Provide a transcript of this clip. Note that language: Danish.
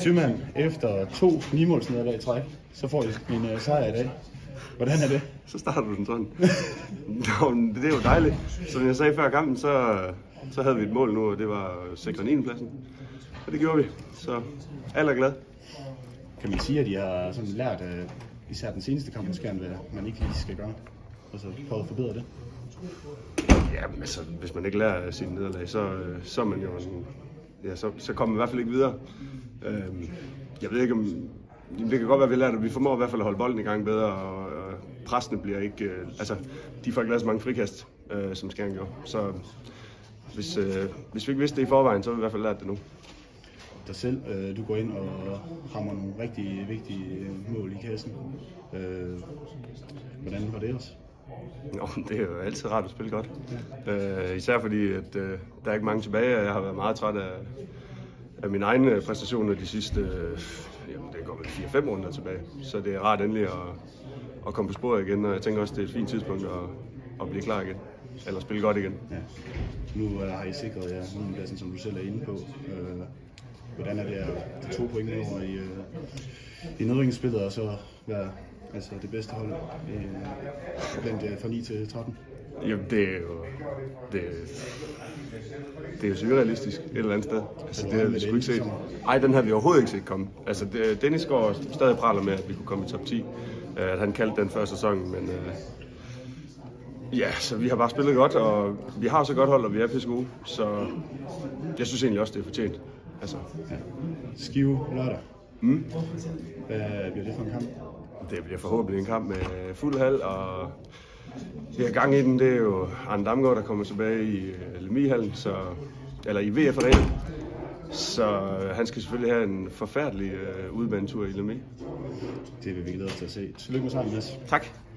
Styrmand, efter 2 9-målsnederlag i træk, så får I en sejr i dag. Hvordan er det? Så starter du den sådan. Det er jo dejligt. Som jeg sagde før kampen, så havde vi et mål nu, og det var sikre 9. pladsen. Og det gjorde vi, så alle er glade. Kan man sige, at I har sådan lært, især den seneste kamp, måske, hvad man ikke lige skal gøre, og så prøve at forbedre det? Ja, men altså, hvis man ikke lærer sine nederlag, så er man jo så kommer man i hvert fald ikke videre. Jeg ved ikke om det kan godt være, at vi lærer det. Vi formår i hvert fald at holde bolden i gang bedre, og pressene bliver ikke... de får ikke lavet så mange frikast, som Skjern gjorde. Så hvis vi ikke vidste det i forvejen, så har vi i hvert fald lært det nu. Dig selv, du går ind og rammer nogle rigtig vigtige mål i kassen. Hvordan var det også? Nå, det er jo altid rart at spille godt. Især fordi, at der er ikke mange tilbage, og jeg har været meget træt af mine egne præstationer de sidste det går vel 4-5 måneder tilbage. Så det er rart endelig at komme på sporet igen, og jeg tænker også, det er et fint tidspunkt at blive klar igen. Eller spille godt igen. Ja. Nu har I sikret jer pladsen, som du selv er inde på. Hvordan er det at 2 point over i nedrykningsspillet, og så være det bedste hold blandt fra 9 til 13? Jamen, det er jo surrealistisk et eller andet sted. Altså, det har vi sgu ikke set. Ej, den har vi overhovedet ikke set komme. Altså, Dennis går stadig praler med, at vi kunne komme i top 10. At han kaldte den før sæsonen, men ja, så vi har bare spillet godt, og vi har så godt hold, og vi er pisse gode. Så jeg synes egentlig også, det er fortjent. Altså. Ja. Skive lørdag. Hvad bliver det for en kamp? Det bliver forhåbentlig en kamp med fuld hal, og det er gang i den. Det er jo Arne Damgaard, der kommer tilbage i Lemvighallen, eller i VF Arena. Så han skal selvfølgelig have en forfærdelig udbanetur i Lemvig. Det vil vi glæde os til at se. Tillykke med sammen, Mads. Tak.